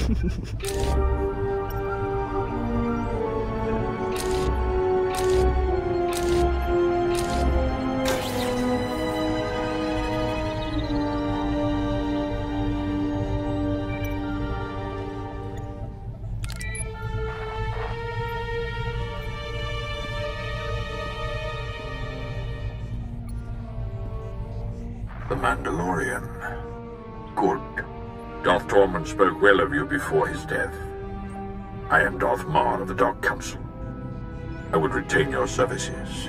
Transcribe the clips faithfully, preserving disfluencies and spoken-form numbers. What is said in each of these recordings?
The Mandalorian. Good. Darth Tormund spoke well of you before his death. I am Darth Maul of the Dark Council. I would retain your services.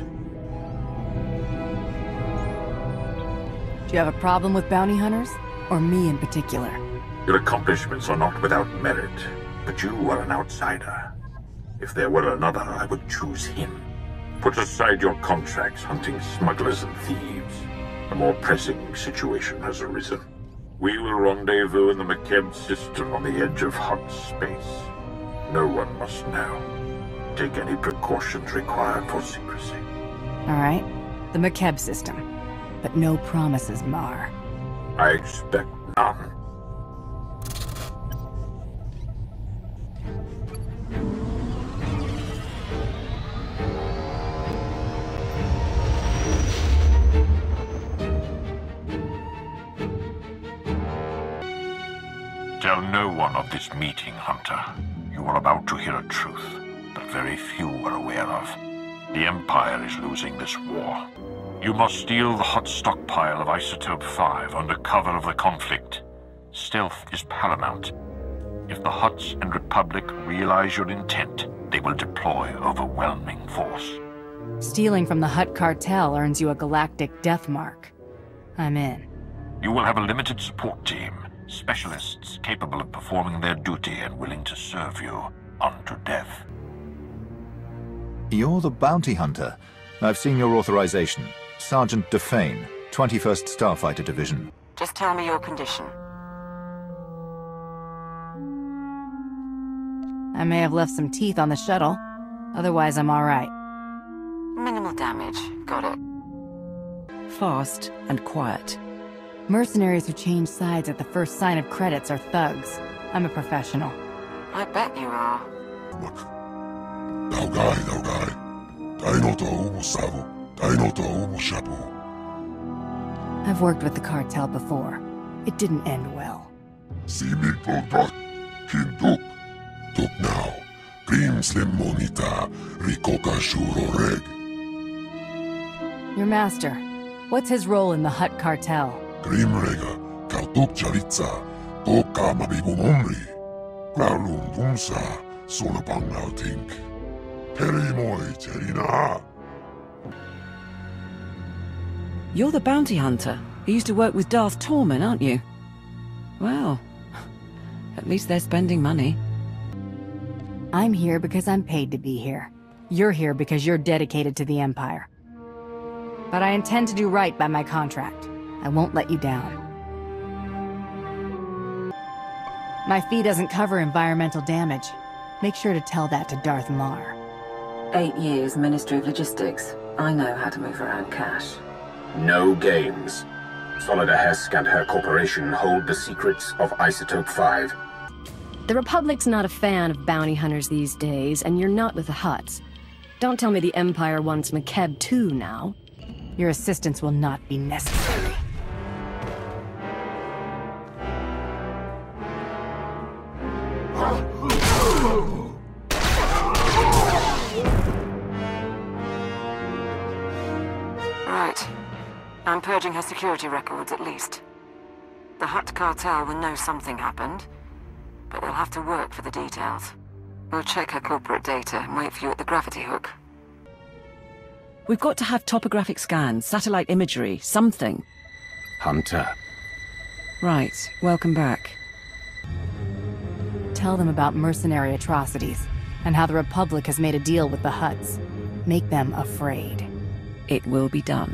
Do you have a problem with bounty hunters? Or me in particular? Your accomplishments are not without merit, but you are an outsider. If there were another, I would choose him. Put aside your contracts hunting smugglers and thieves. A more pressing situation has arisen. We will rendezvous in the Makeb system on the edge of hot space. No one must know. Take any precautions required for secrecy. Alright. The Makeb system. But no promises, Mar. I expect none. Tell no one of this meeting, Hunter. You are about to hear a truth that very few are aware of. The Empire is losing this war. You must steal the Hutt stockpile of Isotope five under cover of the conflict. Stealth is paramount. If the Hutts and Republic realize your intent, they will deploy overwhelming force. Stealing from the Hutt cartel earns you a galactic death mark. I'm in. You will have a limited support team. Specialists capable of performing their duty and willing to serve you unto death. You're the bounty hunter. I've seen your authorization. Sergeant Defane, twenty-first Starfighter Division. Just tell me your condition. I may have left some teeth on the shuttle. Otherwise, I'm alright. Minimal damage. Got it. Fast and quiet. Mercenaries who change sides at the first sign of credits are thugs. I'm a professional. I bet you are. Look. Daugai, daugai. Daino to umusavo. Daino to umushabu. I've worked with the cartel before. It didn't end well. Simil Bogdok. Hinduk. Duk now. Grim Slim Monita. Rikoka Shuro Reg. Your master. What's his role in the Hutt cartel? Grim Rega. Kautuk Charitza. Toka Mabibu Momri. Growlum Bumsa. Solapang Nautink. Perimoy Cherina. You're the bounty hunter who used to work with Darth Tormund, aren't you? Well, at least they're spending money. I'm here because I'm paid to be here. You're here because you're dedicated to the Empire. But I intend to do right by my contract. I won't let you down. My fee doesn't cover environmental damage. Make sure to tell that to Darth Mar. Eight years Ministry of Logistics. I know how to move around cash. No games. Solida Hesk and her corporation hold the secrets of Isotope five. The Republic's not a fan of bounty hunters these days, and you're not with the Hutts. Don't tell me the Empire wants Makeb too now. Your assistance will not be necessary. Right. I'm purging her security records, at least. The Hutt cartel will know something happened, but they'll have to work for the details. We'll check her corporate data and wait for you at the gravity hook. We've got to have topographic scans, satellite imagery, something. Hunter. Right, welcome back. Tell them about mercenary atrocities, and how the Republic has made a deal with the Hutts. Make them afraid. It will be done.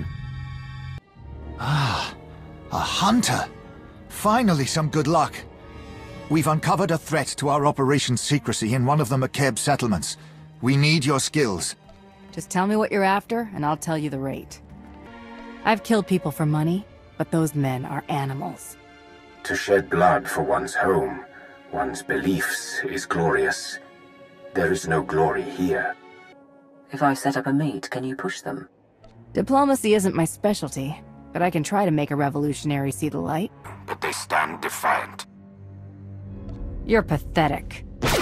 Ah, a hunter! Finally some good luck. We've uncovered a threat to our operation's secrecy in one of the Makeb settlements. We need your skills. Just tell me what you're after, and I'll tell you the rate. I've killed people for money, but those men are animals. To shed blood for one's home, One's beliefs is glorious. There is no glory here. If I set up a meet, can you push them? Diplomacy isn't my specialty, but I can try to make a revolutionary see the light. But they stand defiant. You're pathetic.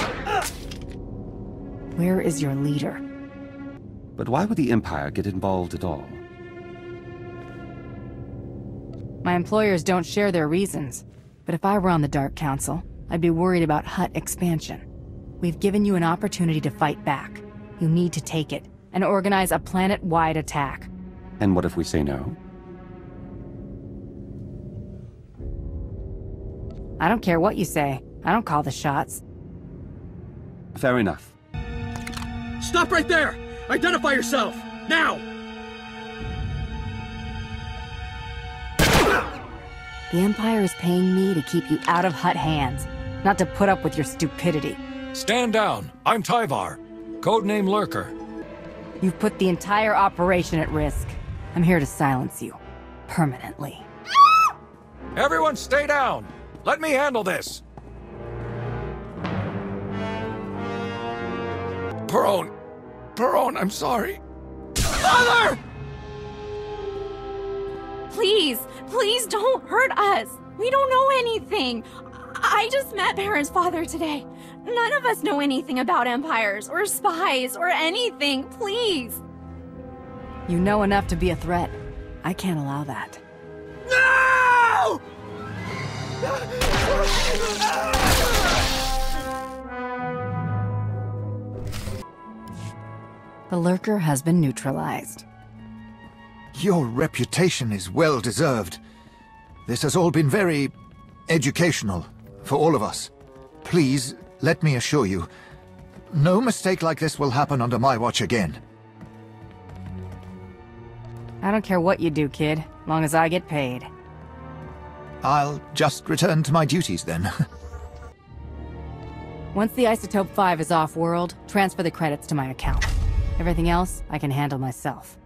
Where is your leader? But why would the Empire get involved at all? My employers don't share their reasons, but if I were on the Dark Council, I'd be worried about Hutt expansion. We've given you an opportunity to fight back. You need to take it, and organize a planet-wide attack. And what if we say no? I don't care what you say. I don't call the shots. Fair enough. Stop right there! Identify yourself! Now! The Empire is paying me to keep you out of Hutt hands, not to put up with your stupidity. Stand down. I'm Tyvar. Codename Lurker. You've put the entire operation at risk. I'm here to silence you. Permanently. Everyone stay down! Let me handle this! Perone! Perone, I'm sorry. Father! Please, please don't hurt us. We don't know anything. I just met Perrin's father today. None of us know anything about empires or spies or anything. Please. You know enough to be a threat. I can't allow that. No! The Lurker has been neutralized. Your reputation is well deserved. This has all been very educational for all of us. Please, let me assure you, no mistake like this will happen under my watch again. I don't care what you do, kid, long as I get paid. I'll just return to my duties then. Once the Isotope five is off-world, transfer the credits to my account. Everything else, I can handle myself.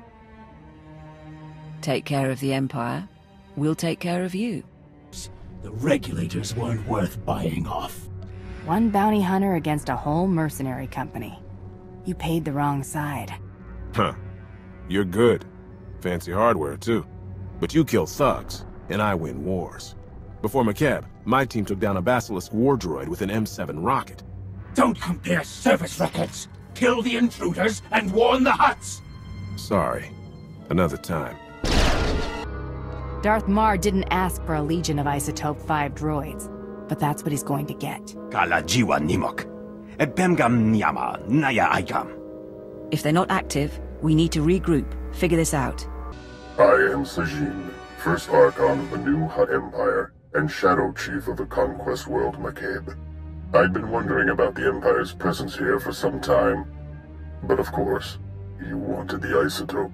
Take care of the Empire. We'll take care of you. The regulators weren't worth buying off. One bounty hunter against a whole mercenary company. You paid the wrong side. Huh. You're good. Fancy hardware, too. But you kill thugs, and I win wars. Before Makeb, my team took down a Basilisk war droid with an M seven rocket. Don't compare service records! Kill the intruders and warn the Hutts! Sorry. Another time. Darth Mar didn't ask for a legion of Isotope five droids, but that's what he's going to get. Kalajiwa Nimok. Ebemgam Nyama Naya Aikam. If they're not active, we need to regroup, figure this out. I am Sajin, First Archon of the new Hutt Empire, and Shadow Chief of the Conquest World Makeb. I'd been wondering about the Empire's presence here for some time, but of course, you wanted the isotope.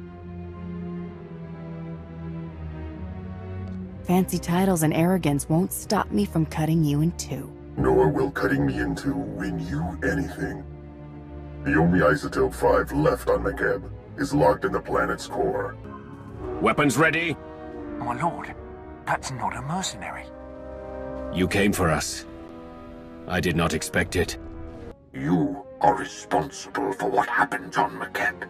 Fancy titles and arrogance won't stop me from cutting you in two. Nor will cutting me in two win you anything. The only Isotope five left on Makeb is locked in the planet's core. Weapons ready? My lord, that's not a mercenary. You came for us. I did not expect it. You are responsible for what happened on Makeb.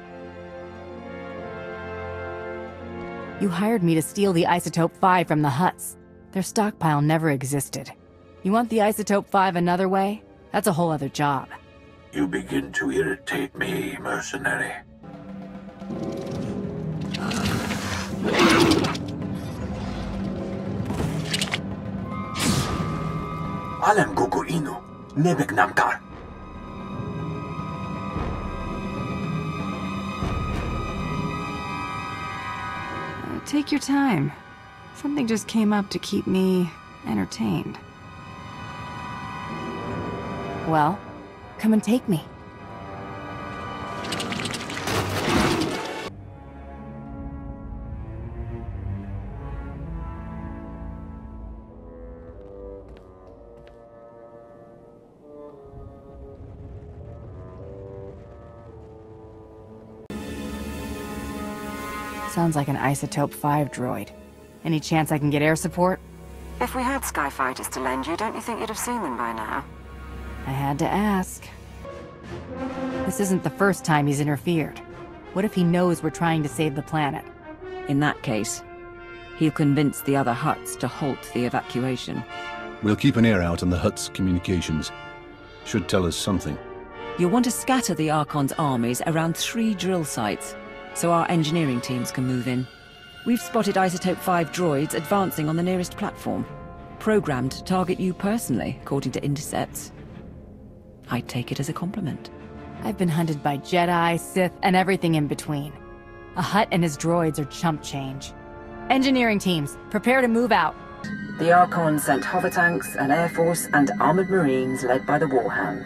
You hired me to steal the Isotope five from the Hutts. Their stockpile never existed. You want the Isotope five another way? That's a whole other job. You begin to irritate me, mercenary. Alam gugu inu, nebek namkar. Take your time. Something just came up to keep me entertained. Well, come and take me. Sounds like an Isotope five droid. Any chance I can get air support? If we had skyfighters to lend you, don't you think you'd have seen them by now? I had to ask. This isn't the first time he's interfered. What if he knows we're trying to save the planet? In that case, he'll convince the other Hutts to halt the evacuation. We'll keep an ear out on the Hutt's communications. Should tell us something. You'll want to scatter the Archon's armies around three drill sites, so our engineering teams can move in. We've spotted Isotope five droids advancing on the nearest platform, programmed to target you personally, according to intercepts. I'd take it as a compliment. I've been hunted by Jedi, Sith, and everything in between. A Hutt and his droids are chump change. Engineering teams, prepare to move out. The Archon sent hover tanks, an air force, and armored marines led by the Warhound.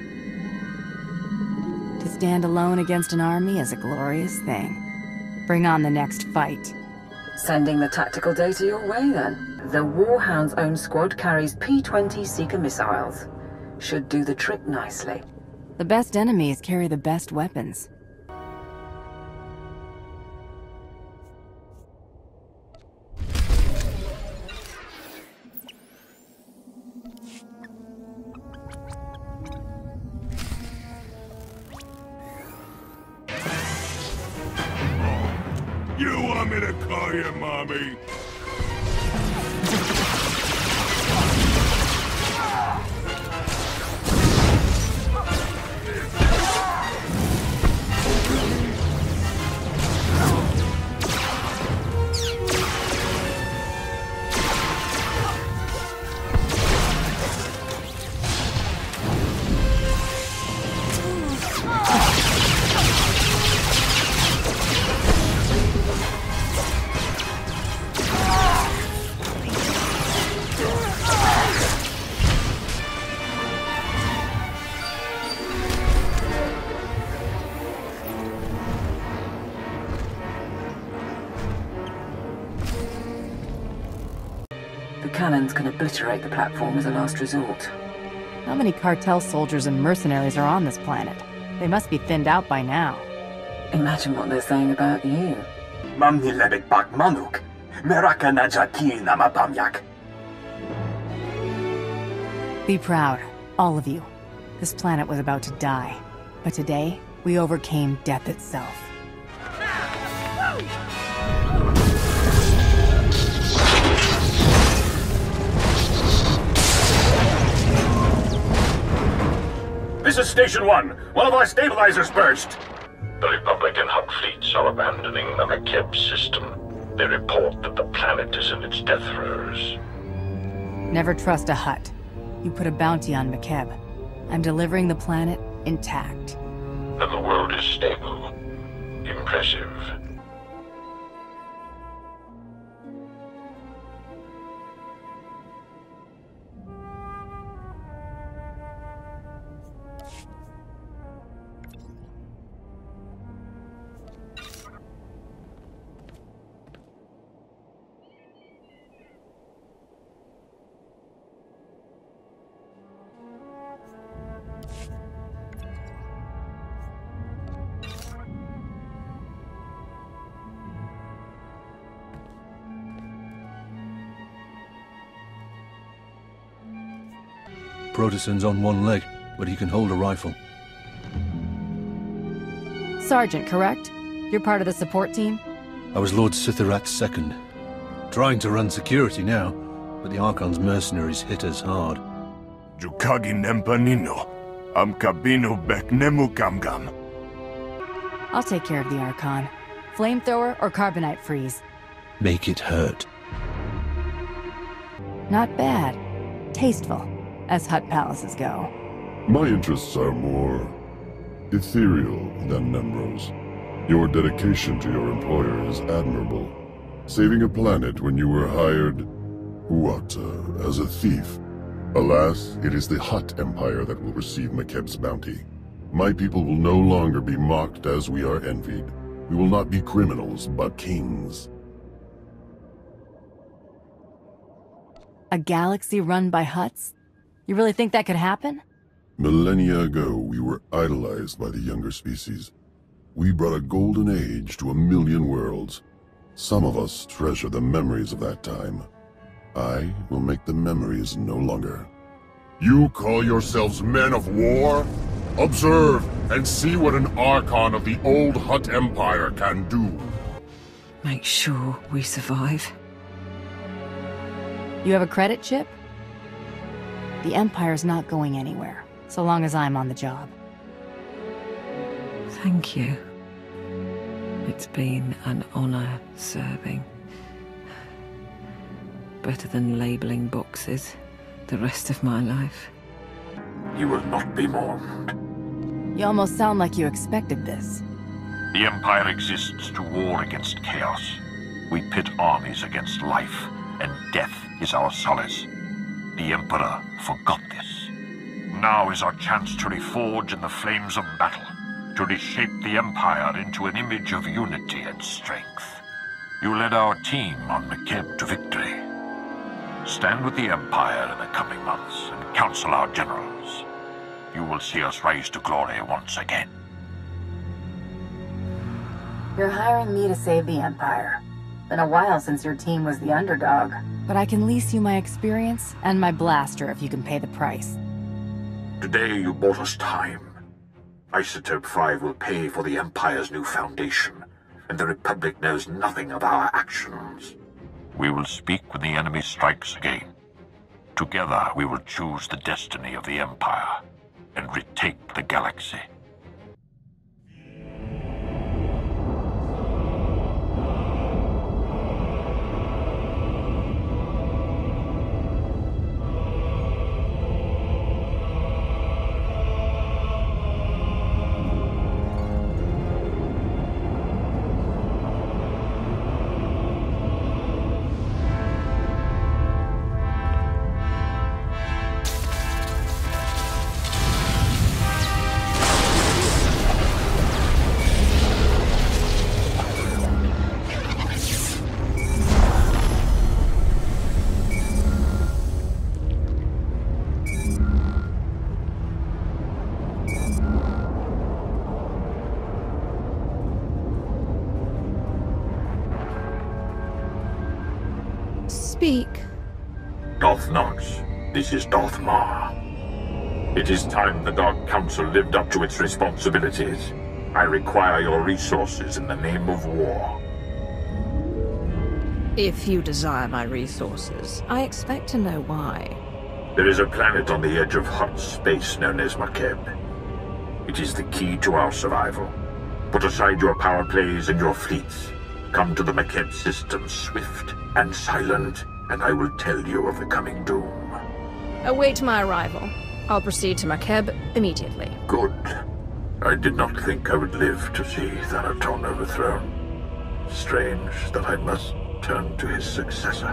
To stand alone against an army is a glorious thing. Bring on the next fight. Sending the tactical data your way, then. The Warhound's own squad carries P twenty Seeker missiles. Should do the trick nicely. The best enemies carry the best weapons. You want me to call you mommy? Cannons can obliterate the platform as a last resort. How many cartel soldiers and mercenaries are on this planet? They must be thinned out by now. Imagine what they're saying about you. Mamni lebek bak manuk. Meraka najaki nama bamyak. Be proud, all of you. This planet was about to die. But today, we overcame death itself. This is Station One. One of our stabilizers burst. The Republic and Hutt fleets are abandoning the Makeb system. They report that the planet is in its death throes. Never trust a Hutt. You put a bounty on Makeb. I'm delivering the planet intact. And the world is stable. Impressive. Proteuson's on one leg, but he can hold a rifle. Sergeant, correct? You're part of the support team? I was Lord Sitharat's second. Trying to run security now, but the Archon's mercenaries hit us hard. Jukagi nempanino. Am kabino bek nemu gamgam. I'll take care of the Archon. Flamethrower or carbonite freeze? Make it hurt. Not bad. Tasteful, as Hutt palaces go. My interests are more ethereal than Nemro's. Your dedication to your employer is admirable. Saving a planet when you were hired, what, uh, as a thief? Alas, it is the Hutt Empire that will receive Makeb's bounty. My people will no longer be mocked as we are envied. We will not be criminals, but kings. A galaxy run by Hutts? You really think that could happen? Millennia ago, we were idolized by the younger species. We brought a golden age to a million worlds. Some of us treasure the memories of that time. I will make the memories no longer. You call yourselves men of war? Observe and see what an Archon of the old Hutt Empire can do. Make sure we survive. You have a credit chip? The Empire's not going anywhere, so long as I'm on the job. Thank you. It's been an honor serving. Better than labeling boxes the rest of my life. You will not be mourned. You almost sound like you expected this. The Empire exists to war against chaos. We pit armies against life, and death is our solace. The Emperor forgot this. Now is our chance to reforge in the flames of battle, to reshape the Empire into an image of unity and strength. You led our team on Makeb to victory. Stand with the Empire in the coming months and counsel our generals. You will see us rise to glory once again. You're hiring me to save the Empire. Been a while since your team was the underdog, but I can lease you my experience and my blaster if you can pay the price. Today you bought us time. Isotope five will pay for the Empire's new foundation, and the Republic knows nothing of our actions. We will speak when the enemy strikes again. Together we will choose the destiny of the Empire and retake the galaxy. Speak. Darth Nox, this is Darth Maul. It is time the Dark Council lived up to its responsibilities. I require your resources in the name of war. If you desire my resources, I expect to know why. There is a planet on the edge of Hutt space known as Makeb. It is the key to our survival. Put aside your power plays and your fleets. Come to the Makeb system swift and silent, and I will tell you of the coming doom. Await my arrival. I'll proceed to Makeb immediately. Good. I did not think I would live to see Thanaton overthrown. Strange that I must turn to his successor.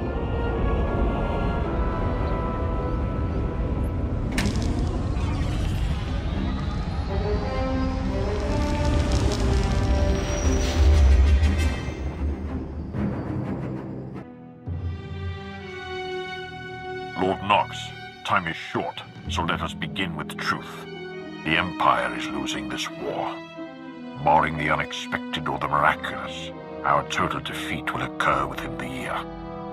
Lord Nox, time is short, so let us begin with the truth. The Empire is losing this war. Barring the unexpected or the miraculous, our total defeat will occur within the year.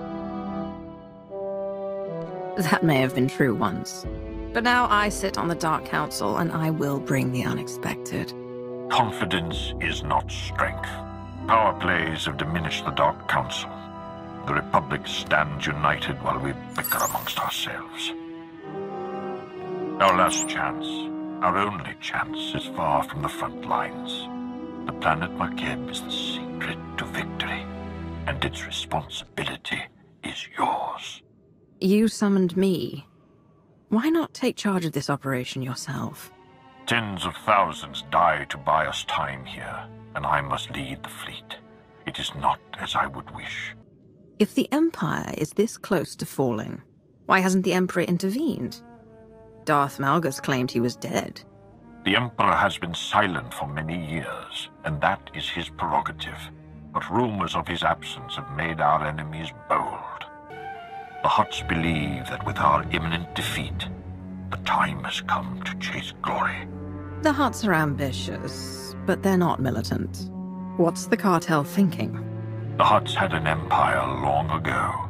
That may have been true once. But now I sit on the Dark Council, and I will bring the unexpected. Confidence is not strength. Power plays have diminished the Dark Council. The Republic stands united while we bicker amongst ourselves. Our last chance, our only chance, is far from the front lines. The planet Makeb is the secret to victory, and its responsibility is yours. You summoned me. Why not take charge of this operation yourself? Tens of thousands die to buy us time here, and I must lead the fleet. It is not as I would wish. If the Empire is this close to falling, why hasn't the Emperor intervened? Darth Malgus claimed he was dead. The Emperor has been silent for many years, and that is his prerogative. But rumors of his absence have made our enemies bold. The Hutts believe that with our imminent defeat, the time has come to chase glory. The Hutts are ambitious, but they're not militant. What's the cartel thinking? The Hutts had an empire long ago.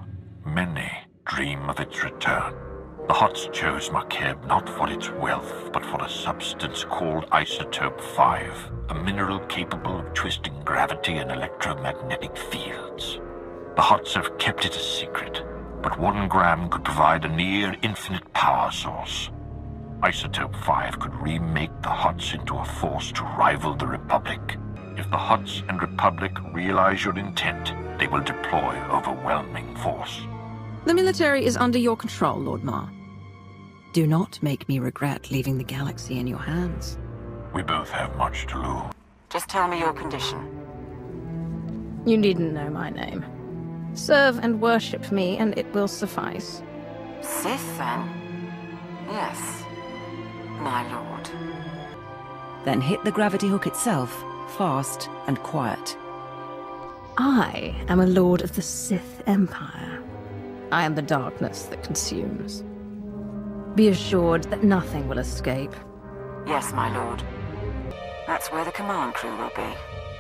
Many dream of its return. The Hutts chose Makeb not for its wealth, but for a substance called Isotope five, a mineral capable of twisting gravity and electromagnetic fields. The Hutts have kept it a secret, but one gram could provide a near-infinite power source. Isotope five could remake the Hutts into a force to rival the Republic. If the Hutts and Republic realize your intent, they will deploy overwhelming force. The military is under your control, Lord Ma. Do not make me regret leaving the galaxy in your hands. We both have much to lose. Just tell me your condition. You needn't know my name. Serve and worship me, and it will suffice. Sith, then? Yes, my lord. Then hit the gravity hook itself, fast and quiet. I am a lord of the Sith Empire. I am the darkness that consumes. Be assured that nothing will escape. Yes, my lord. That's where the command crew will be.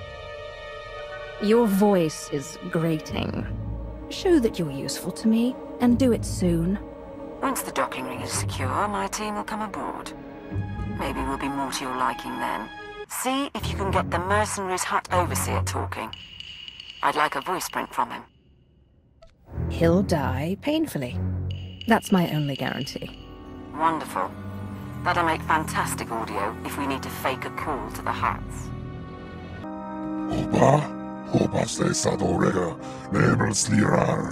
Your voice is grating. Show that you're useful to me, and do it soon. Once the docking ring is secure, my team will come aboard. Maybe we'll be more to your liking then. See if you can get the mercenaries Hutt overseer talking. I'd like a voice print from him. He'll die painfully. That's my only guarantee. Wonderful. That'll make fantastic audio if we need to fake a call to the Hutts. Opa, Opa stessa dorega, nebel slirar.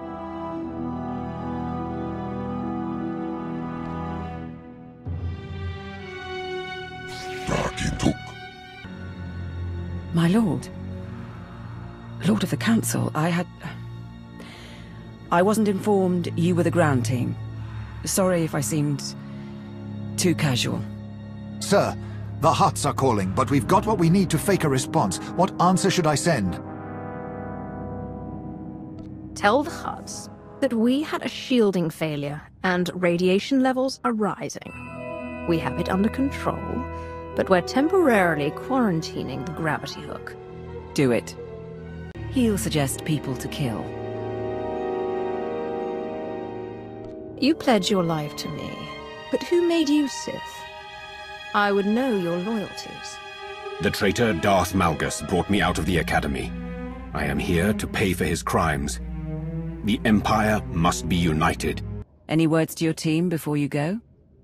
My lord. Lord of the Council, I had... I wasn't informed you were the ground team. Sorry if I seemed too casual. Sir, the Hutts are calling, but we've got what we need to fake a response. What answer should I send? Tell the Hutts that we had a shielding failure and radiation levels are rising. We have it under control, but we're temporarily quarantining the gravity hook. Do it. He'll suggest people to kill. You pledge your life to me, but who made you Sith? I would know your loyalties. The traitor Darth Malgus brought me out of the Academy. I am here to pay for his crimes. The Empire must be united. Any words to your team before you go?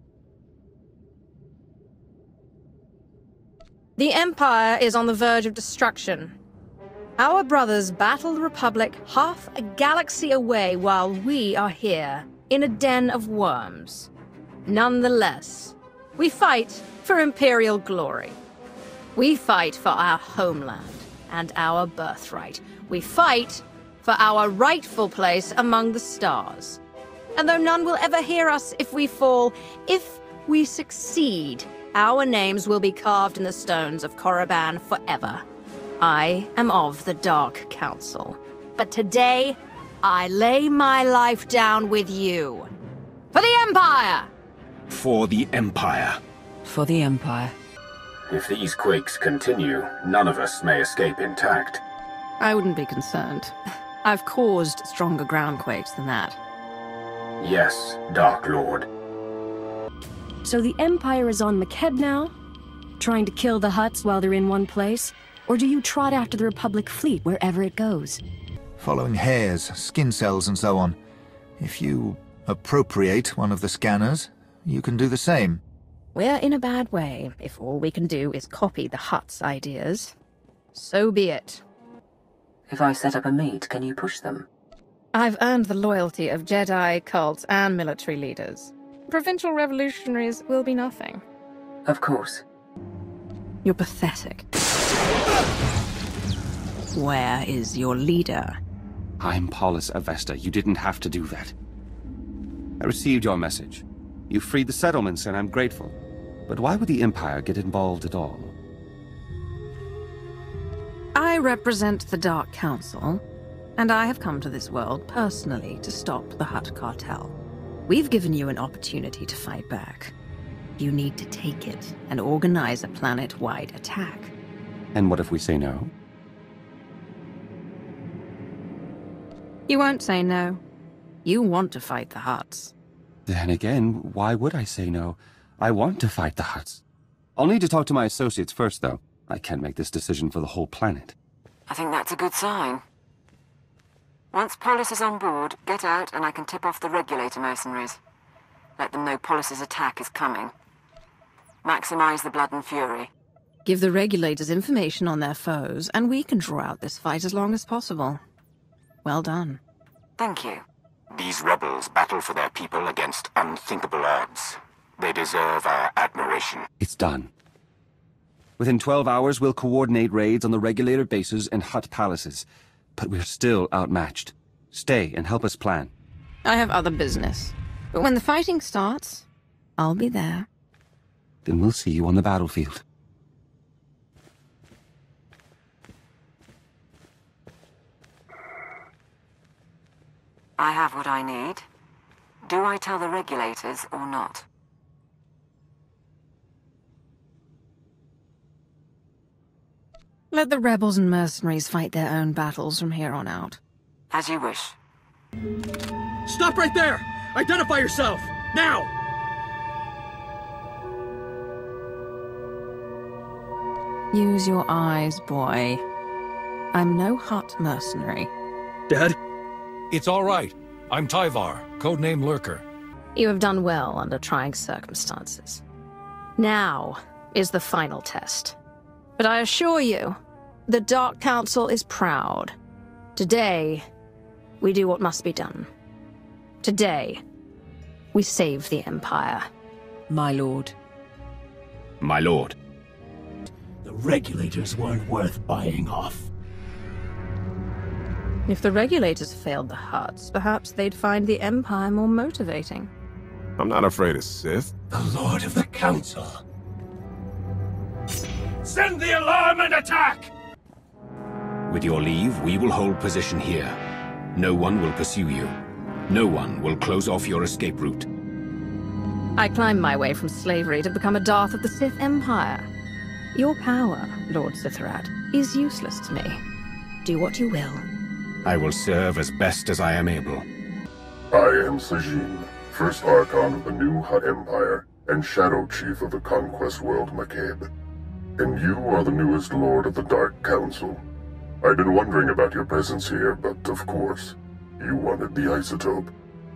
The Empire is on the verge of destruction. Our brothers battle the Republic half a galaxy away while we are here, in a den of worms. Nonetheless, we fight for Imperial glory. We fight for our homeland and our birthright. We fight for our rightful place among the stars. And though none will ever hear us if we fall, if we succeed, our names will be carved in the stones of Korriban forever. I am of the Dark Council. But today, I lay my life down with you. For the Empire! For the Empire. For the Empire. If these quakes continue, none of us may escape intact. I wouldn't be concerned. I've caused stronger ground quakes than that. Yes, Dark Lord. So the Empire is on Makeb now? Trying to kill the Hutts while they're in one place? Or do you trot after the Republic fleet wherever it goes? Following hairs, skin cells and so on. If you appropriate one of the scanners, you can do the same. We're in a bad way if all we can do is copy the Hutts' ideas. So be it. If I set up a meet, can you push them? I've earned the loyalty of Jedi, cults, and military leaders. Provincial revolutionaries will be nothing. Of course. You're pathetic. Where is your leader? I'm Paulus Avesta. You didn't have to do that. I received your message. You freed the settlements, and I'm grateful. But why would the Empire get involved at all? I represent the Dark Council, and I have come to this world personally to stop the Hutt cartel. We've given you an opportunity to fight back. You need to take it and organize a planet-wide attack. And what if we say no? You won't say no. You want to fight the Hutts. Then again, why would I say no? I want to fight the Hutts. I'll need to talk to my associates first, though. I can't make this decision for the whole planet. I think that's a good sign. Once Polis is on board, get out and I can tip off the Regulator mercenaries. Let them know Polis's attack is coming. Maximize the blood and fury. Give the Regulators information on their foes, and we can draw out this fight as long as possible. Well done. Thank you. These rebels battle for their people against unthinkable odds. They deserve our admiration. It's done. Within twelve hours, we'll coordinate raids on the Regulator bases and Hutt palaces. But we're still outmatched. Stay and help us plan. I have other business. But when the fighting starts, I'll be there. Then we'll see you on the battlefield. I have what I need. Do I tell the Regulators or not? Let the rebels and mercenaries fight their own battles from here on out. As you wish. Stop right there! Identify yourself! Now! Use your eyes, boy. I'm no Hutt mercenary. Dad? It's all right. I'm Tyvar, codename Lurker. You have done well under trying circumstances. Now is the final test. But I assure you, the Dark Council is proud. Today, we do what must be done. Today, we save the Empire. My lord. My lord. The Regulators weren't worth buying off. If the Regulators failed the Hutts, perhaps they'd find the Empire more motivating. I'm not afraid of Sith. The Lord of the Council. Send the alarm and attack! With your leave, we will hold position here. No one will pursue you. No one will close off your escape route. I climbed my way from slavery to become a Darth of the Sith Empire. Your power, Lord Sithrat, is useless to me. Do what you will. I will serve as best as I am able. I am Sajin, First Archon of the new Hutt Empire, and Shadow Chief of the Conquest World Makeb. And you are the newest Lord of the Dark Council. I've been wondering about your presence here, but of course, you wanted the isotope.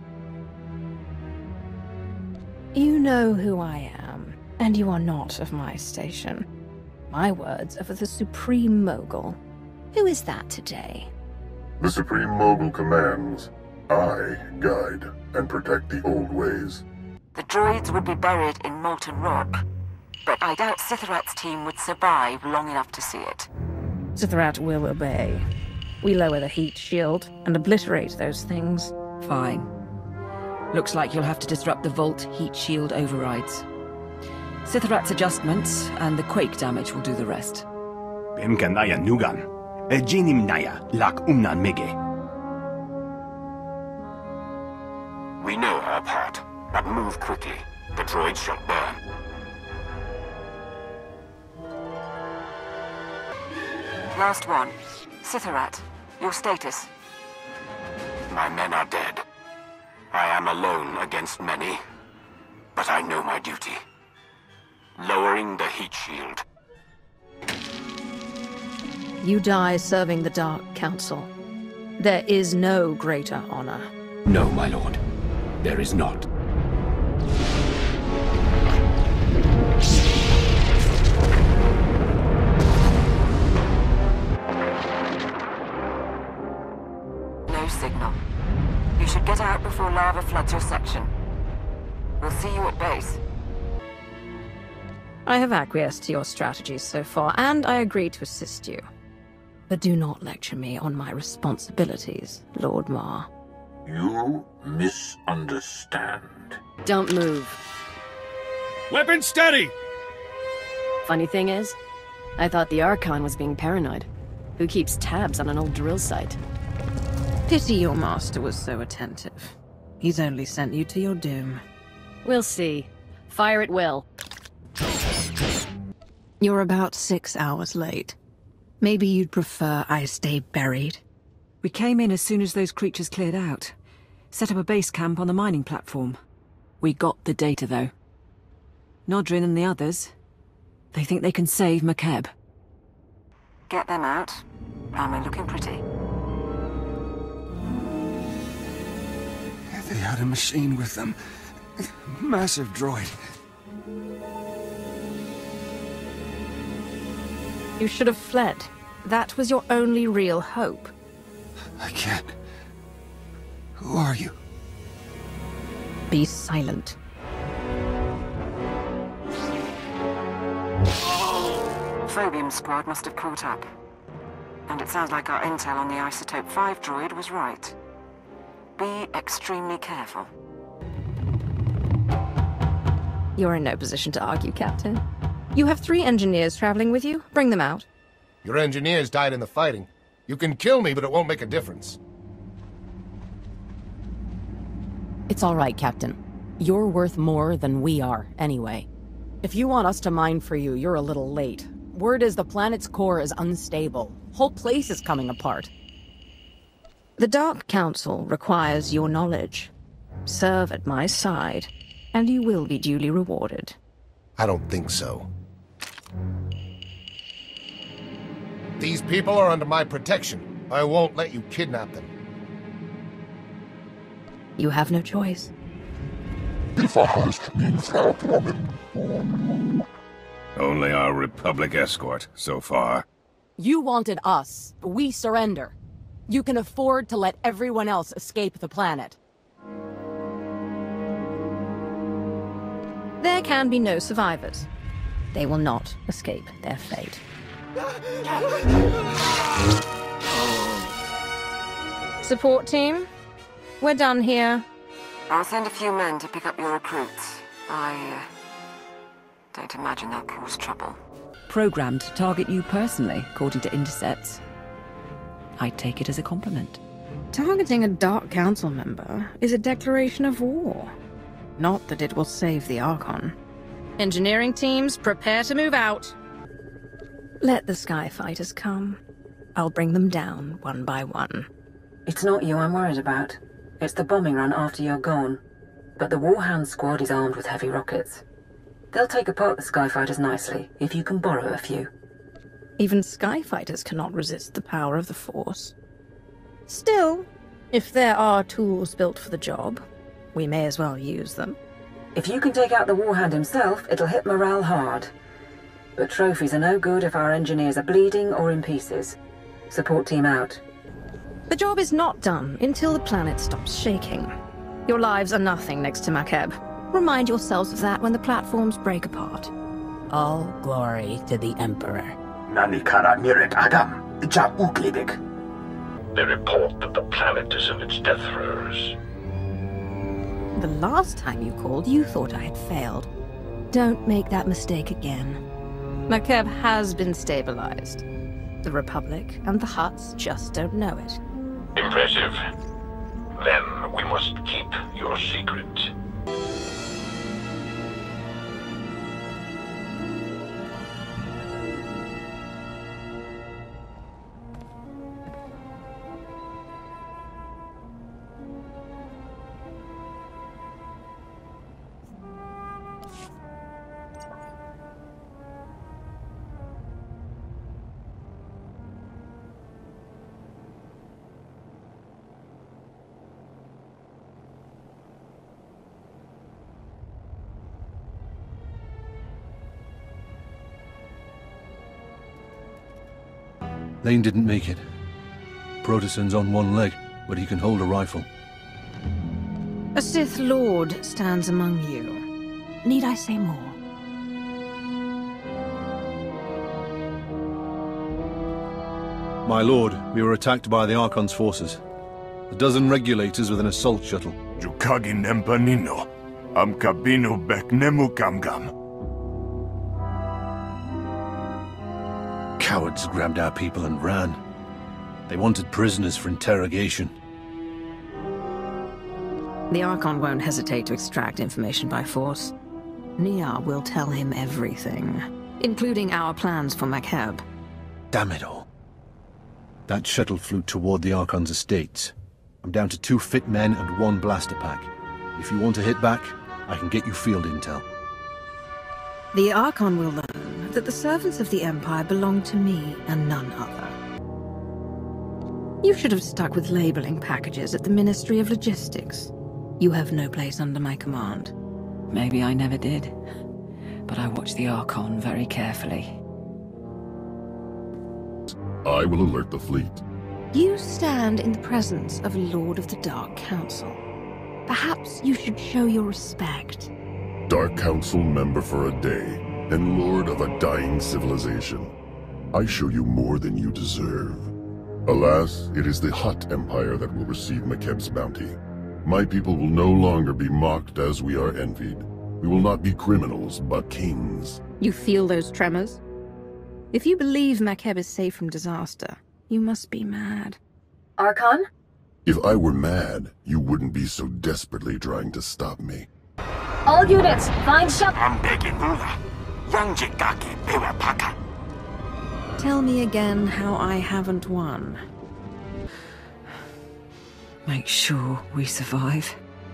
You know who I am, and you are not of my station. My words are for the Supreme Mogul. Who is that today? The Supreme Mogul commands. I guide and protect the old ways. The droids would be buried in molten rock, but I doubt Sithrat's team would survive long enough to see it. Sithrat will obey. We lower the heat shield and obliterate those things. Fine. Looks like you'll have to disrupt the Vault heat shield overrides. Sithrat's adjustments and the quake damage will do the rest. Bemkanaya Nugan. Ejinim Naya Lak Umnan Mege. We know our part, but move quickly. The droids shall burn. Last one. Sithrat, your status. My men are dead. I am alone against many, but I know my duty. Lowering the heat shield. You die serving the Dark Council. There is no greater honor. No, my lord. There is not. No signal. You should get out before lava floods your section. We'll see you at base. I have acquiesced to your strategies so far, and I agree to assist you. But do not lecture me on my responsibilities, Lord Ma. You misunderstand. Don't move. Weapon steady! Funny thing is, I thought the Archon was being paranoid. Who keeps tabs on an old drill site? Pity your master was so attentive. He's only sent you to your doom. We'll see. Fire at will. You're about six hours late. Maybe you'd prefer I stay buried? We came in as soon as those creatures cleared out. Set up a base camp on the mining platform. We got the data, though. Nodrin and the others, they think they can save Makeb. Get them out. Am I looking pretty? They had a machine with them. Massive droid. You should have fled. That was your only real hope. I can't. Who are you? Be silent. Phobium squad must have caught up. And it sounds like our intel on the Isotope five droid was right. Be extremely careful. You're in no position to argue, Captain. You have three engineers traveling with you. Bring them out. Your engineers died in the fighting. You can kill me, but it won't make a difference. It's all right, Captain. You're worth more than we are, anyway. If you want us to mine for you, you're a little late. Word is the planet's core is unstable. Whole place is coming apart. The Dark Council requires your knowledge. Serve at my side, and you will be duly rewarded. I don't think so. These people are under my protection. I won't let you kidnap them. You have no choice. Only our Republic escort, so far. You wanted us. We surrender. You can afford to let everyone else escape the planet. There can be no survivors. They will not escape their fate. Support team, we're done here. I'll send a few men to pick up your recruits. I uh, don't imagine they'll cause trouble. Programmed to target you personally, according to intercepts. I take it as a compliment. Targeting a Dark Council member is a declaration of war. Not that it will save the Archon. Engineering teams, prepare to move out. Let the Skyfighters come. I'll bring them down one by one. It's not you I'm worried about. It's the bombing run after you're gone. But the Warhound squad is armed with heavy rockets. They'll take apart the Skyfighters nicely, if you can borrow a few. Even Skyfighters cannot resist the power of the Force. Still, if there are tools built for the job, we may as well use them. If you can take out the Warhound himself, it'll hit morale hard. But trophies are no good if our engineers are bleeding or in pieces. Support team out. The job is not done until the planet stops shaking. Your lives are nothing next to Makeb. Remind yourselves of that when the platforms break apart. All glory to the Emperor. Nanikara Mirek Adam, Ja Uglibik. They report that the planet is in its death throes. The last time you called, you thought I had failed. Don't make that mistake again. Makeb has been stabilized. The Republic and the Hutts just don't know it. Impressive. Then we must keep your secret. Lane didn't make it. Proteson's on one leg, but he can hold a rifle. A Sith Lord stands among you. Need I say more? My lord, we were attacked by the Archon's forces. A dozen regulators with an assault shuttle. Jukagi Nempanino. Am Kabino Beknemu Gamgam. Cowards grabbed our people and ran. They wanted prisoners for interrogation. The Archon won't hesitate to extract information by force. Nia will tell him everything, including our plans for Makeb. Damn it all. That shuttle flew toward the Archon's estates. I'm down to two fit men and one blaster pack. If you want to hit back, I can get you field intel. The Archon will learn that the servants of the Empire belong to me and none other. You should have stuck with labeling packages at the Ministry of Logistics. You have no place under my command. Maybe I never did, but I watched the Archon very carefully. I will alert the fleet. You stand in the presence of a Lord of the Dark Council. Perhaps you should show your respect. Dark Council member for a day, and Lord of a dying civilization. I show you more than you deserve. Alas, it is the Hutt Empire that will receive Makeb's bounty. My people will no longer be mocked as we are envied. We will not be criminals, but kings. You feel those tremors? If you believe Makeb is safe from disaster, you must be mad. Archon? If I were mad, you wouldn't be so desperately trying to stop me. All units, find shut- Tell me again how I haven't won. Make sure we survive.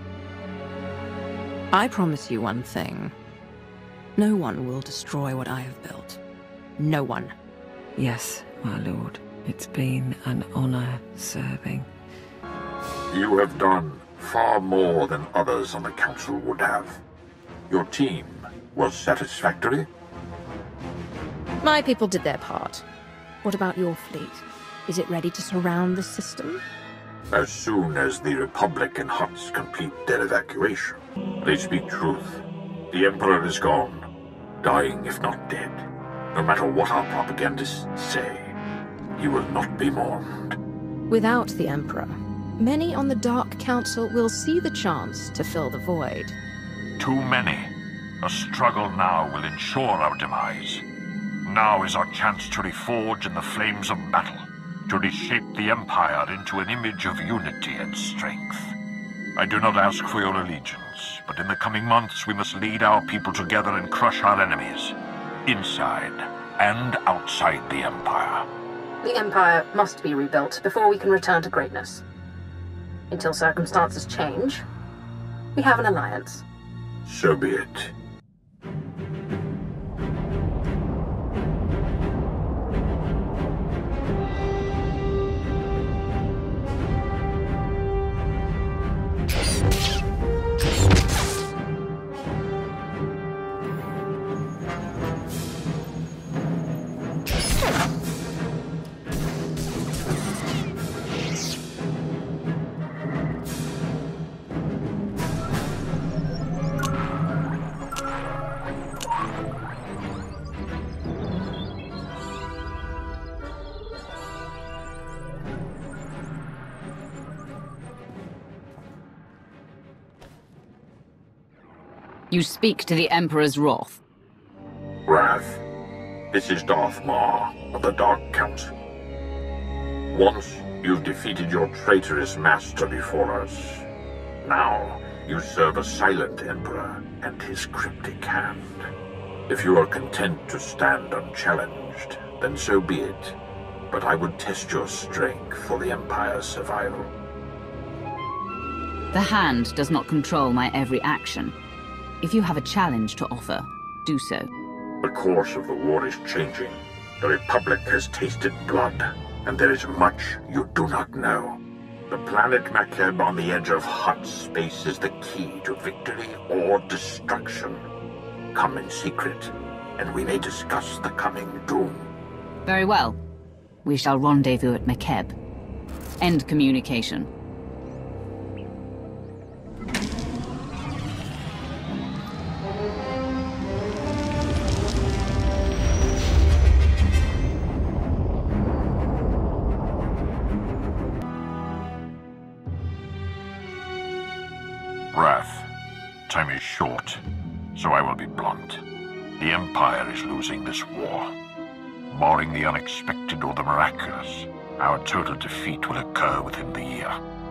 I promise you one thing. No one will destroy what I have built. No one. Yes, my lord. It's been an honor serving. You have done far more than others on the Council would have. Your team was satisfactory? My people did their part. What about your fleet? Is it ready to surround the system? As soon as the Republic and Hutts complete their evacuation, they speak truth. The Emperor is gone, dying if not dead. No matter what our propagandists say, he will not be mourned. Without the Emperor, many on the Dark Council will see the chance to fill the void. Too many. A struggle now will ensure our demise. Now is our chance to reforge in the flames of battle, to reshape the Empire into an image of unity and strength. I do not ask for your allegiance, but in the coming months we must lead our people together and crush our enemies, inside and outside the Empire. The Empire must be rebuilt before we can return to greatness. Until circumstances change, we have an alliance. So be it. You speak to the Emperor's wrath. Wrath. This is Darth Maul of the Dark Council. Once you've defeated your traitorous master before us. Now you serve a silent Emperor and his cryptic hand. If you are content to stand unchallenged, then so be it. But I would test your strength for the Empire's survival. The Hand does not control my every action. If you have a challenge to offer, do so. The course of the war is changing. The Republic has tasted blood, and there is much you do not know. The planet Makeb on the edge of Hutt space is the key to victory or destruction. Come in secret, and we may discuss the coming doom. Very well. We shall rendezvous at Makeb. End communication. Wrath. Time is short, so I will be blunt. The Empire is losing this war. Barring the unexpected or the miraculous, our total defeat will occur within the year.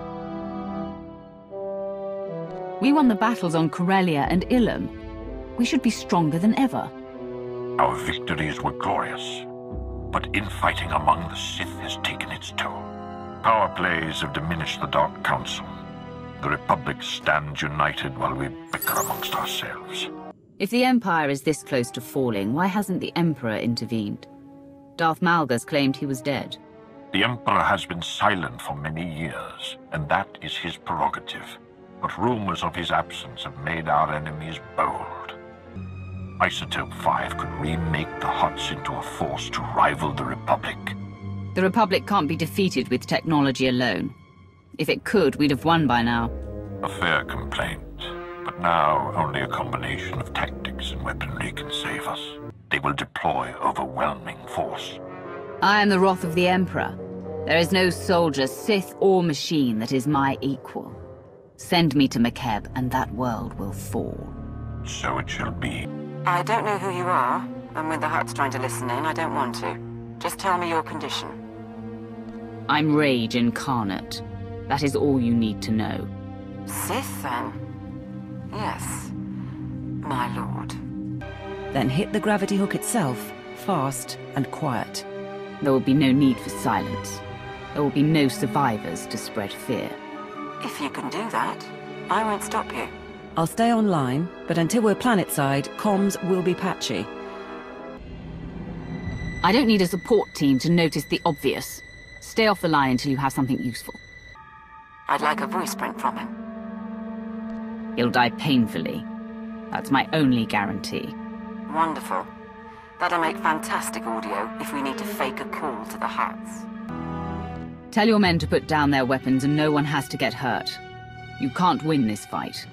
We won the battles on Corellia and Ilum. We should be stronger than ever. Our victories were glorious, but infighting among the Sith has taken its toll. Power plays have diminished the Dark Council. The Republic stands united while we bicker amongst ourselves. If the Empire is this close to falling, why hasn't the Emperor intervened? Darth Malgus claimed he was dead. The Emperor has been silent for many years, and that is his prerogative. But rumors of his absence have made our enemies bold. Isotope five could remake the Hutts into a force to rival the Republic. The Republic can't be defeated with technology alone. If it could, we'd have won by now. A fair complaint. But now, only a combination of tactics and weaponry can save us. They will deploy overwhelming force. I am the wrath of the Emperor. There is no soldier, Sith or machine, that is my equal. Send me to Makeb, and that world will fall. So it shall be. I don't know who you are, and with the Hutts trying to listen in, I don't want to. Just tell me your condition. I'm Rage Incarnate. That is all you need to know. Sith, then? Yes, my lord. Then hit the gravity hook itself, fast and quiet. There will be no need for silence. There will be no survivors to spread fear. If you can do that, I won't stop you. I'll stay online, but until we're planetside, comms will be patchy. I don't need a support team to notice the obvious. Stay off the line until you have something useful. I'd like a voice print from him. He'll die painfully. That's my only guarantee. Wonderful. That'll make fantastic audio if we need to fake a call to the Hutts. Tell your men to put down their weapons and no one has to get hurt. You can't win this fight.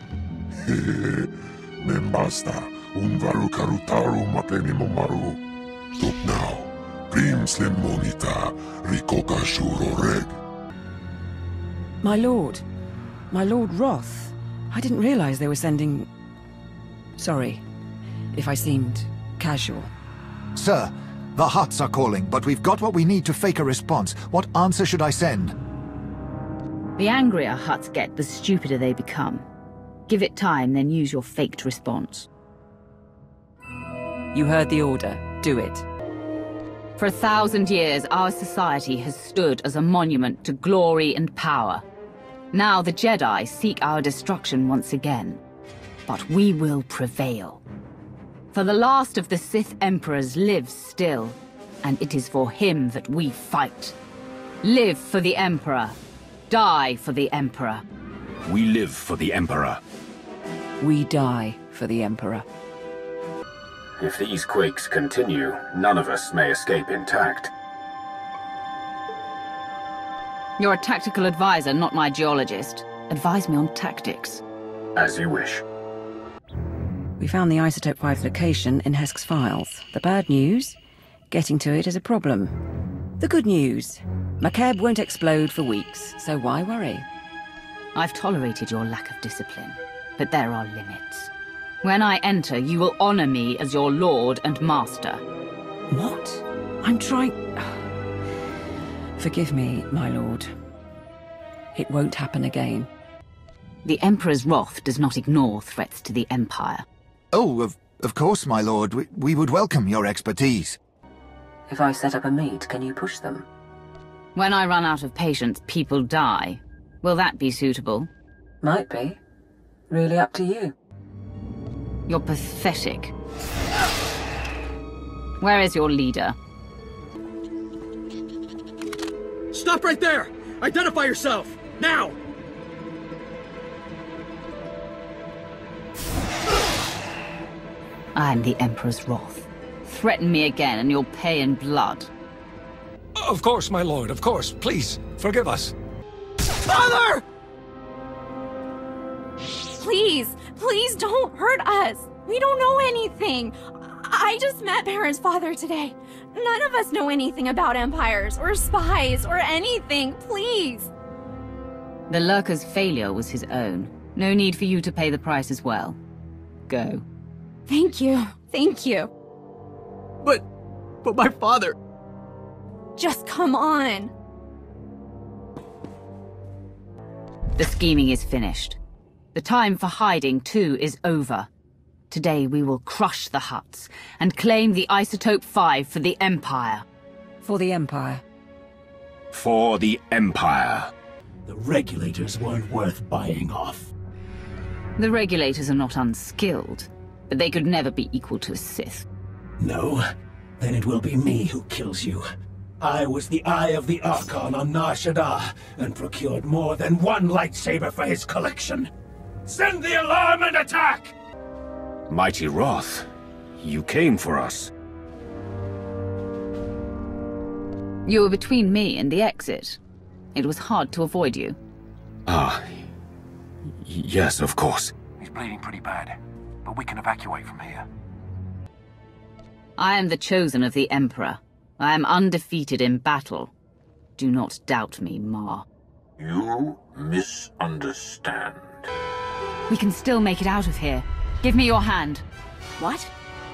Me basta. Un varu karutaru mapeni momaru. Stop now. Prim slim monita. Rikoka shuro reg. My lord. My Lord Roth. I didn't realize they were sending... Sorry, if I seemed casual. Sir, the Hutts are calling, but we've got what we need to fake a response. What answer should I send? The angrier Hutts get, the stupider they become. Give it time, then use your faked response. You heard the order. Do it. For a thousand years, our society has stood as a monument to glory and power. Now the Jedi seek our destruction once again. But we will prevail. For the last of the Sith Emperors lives still, and it is for him that we fight. Live for the Emperor. Die for the Emperor. We live for the Emperor. We die for the Emperor. If these quakes continue, none of us may escape intact. You're a tactical advisor, not my geologist. Advise me on tactics. As you wish. We found the Isotope five's location in Hesk's files. The bad news? Getting to it is a problem. The good news? Makeb won't explode for weeks, so why worry? I've tolerated your lack of discipline, but there are limits. When I enter, you will honor me as your lord and master. What? I'm trying... Forgive me, my lord. It won't happen again. The Emperor's wrath does not ignore threats to the Empire. Oh, of, of course, my lord. We, we would welcome your expertise. If I set up a meet, can you push them? When I run out of patience, people die. Will that be suitable? Might be. Really up to you. You're pathetic. Where is your leader? Stop right there! Identify yourself! Now! I'm the Emperor's wrath. Threaten me again and you'll pay in blood. Of course, my lord, of course. Please, forgive us. Father! Please, please don't hurt us. We don't know anything. I just met Baron's father today. None of us know anything about empires or spies or anything, please. The Lurker's failure was his own. No need for you to pay the price as well. Go. Thank you, thank you. But, but my father... Just come on. The scheming is finished. The time for hiding, too, is over. Today we will crush the Hutts and claim the Isotope five for the Empire. For the Empire. For the Empire. The regulators weren't worth buying off. The regulators are not unskilled, but they could never be equal to a Sith. No? Then it will be me who kills you. I was the Eye of the Archon on Nar Shaddaa, and procured more than one lightsaber for his collection. Send the alarm and attack! Mighty Wrath, you came for us. You were between me and the exit. It was hard to avoid you. Ah, yes, of course. He's bleeding pretty bad, but we can evacuate from here. I am the chosen of the Emperor. I am undefeated in battle. Do not doubt me, Ma. You misunderstand. We can still make it out of here. Give me your hand. What?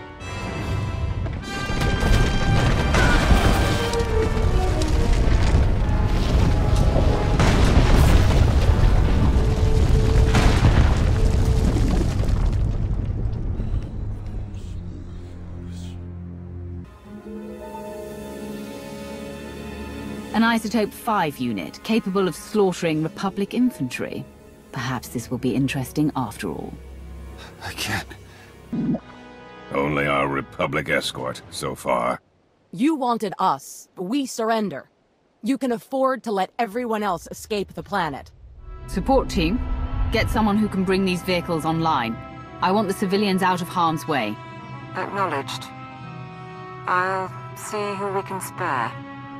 An Isotope five unit, capable of slaughtering Republic infantry. Perhaps this will be interesting after all. I can't. Only our Republic escort, so far. You wanted us, but we surrender. You can afford to let everyone else escape the planet. Support team, get someone who can bring these vehicles online. I want the civilians out of harm's way. Acknowledged. I'll see who we can spare.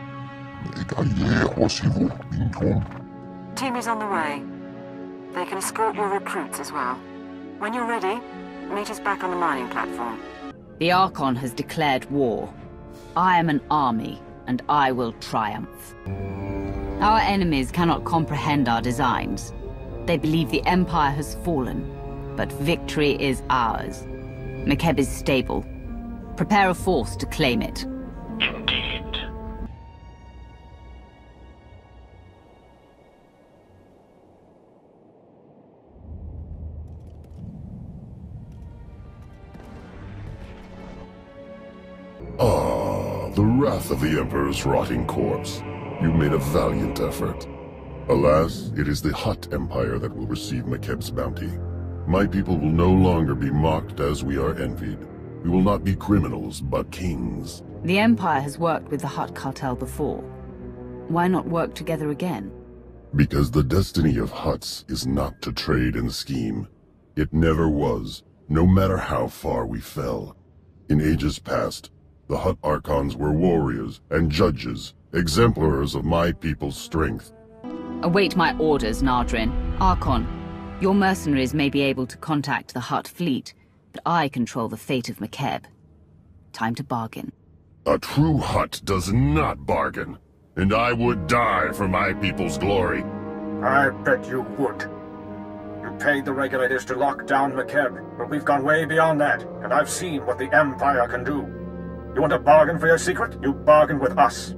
Team is on the way. They can escort your recruits as well. When you're ready, meet us back on the mining platform. The Archon has declared war. I am an army, and I will triumph. Our enemies cannot comprehend our designs. They believe the Empire has fallen, but victory is ours. Makeb is stable. Prepare a force to claim it. Indeed. Ah, the wrath of the Emperor's rotting corpse. You made a valiant effort. Alas, it is the Hutt Empire that will receive Makeb's bounty. My people will no longer be mocked as we are envied. We will not be criminals, but kings. The Empire has worked with the Hutt cartel before. Why not work together again? Because the destiny of Hutts is not to trade and scheme. It never was, no matter how far we fell. In ages past, the Hutt Archons were warriors and judges, exemplars of my people's strength. Await my orders, Nardrin. Archon, your mercenaries may be able to contact the Hutt fleet, but I control the fate of Makeb. Time to bargain. A true Hutt does not bargain, and I would die for my people's glory. I bet you would. You paid the regulators to lock down Makeb, but we've gone way beyond that, and I've seen what the Empire can do. You want to bargain for your secret? You bargain with us.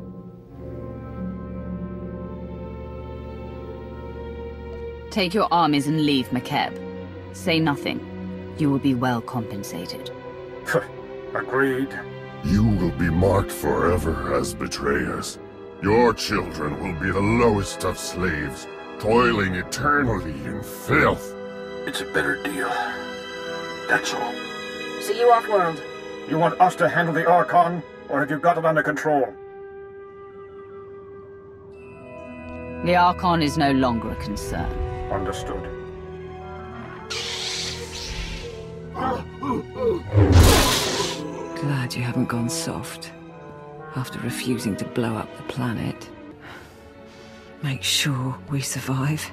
Take your armies and leave Makeb. Say nothing. You will be well compensated. Agreed. You will be marked forever as betrayers. Your children will be the lowest of slaves, toiling eternally in filth. It's a better deal. That's all. See you off-world. You want us to handle the Archon, or have you got it under control? The Archon is no longer a concern. Understood. Glad you haven't gone soft. After refusing to blow up the planet. Make sure we survive.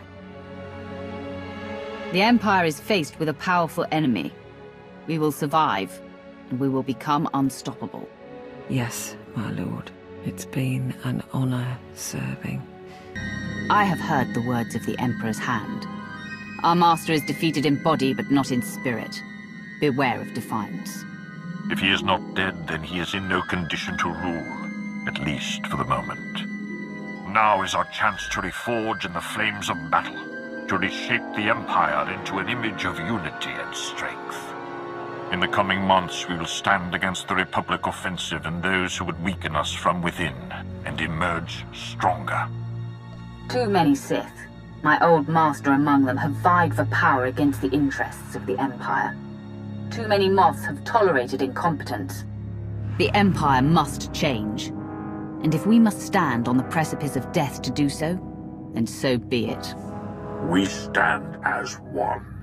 The Empire is faced with a powerful enemy. We will survive, and we will become unstoppable. Yes, my lord. It's been an honor serving. I have heard the words of the Emperor's hand. Our master is defeated in body, but not in spirit. Beware of defiance. If he is not dead, then he is in no condition to rule, at least for the moment. Now is our chance to reforge in the flames of battle, to reshape the Empire into an image of unity and strength. In the coming months, we will stand against the Republic offensive and those who would weaken us from within, and emerge stronger. Too many Sith, my old master among them, have vied for power against the interests of the Empire. Too many Moths have tolerated incompetence. The Empire must change. And if we must stand on the precipice of death to do so, then so be it. We stand as one.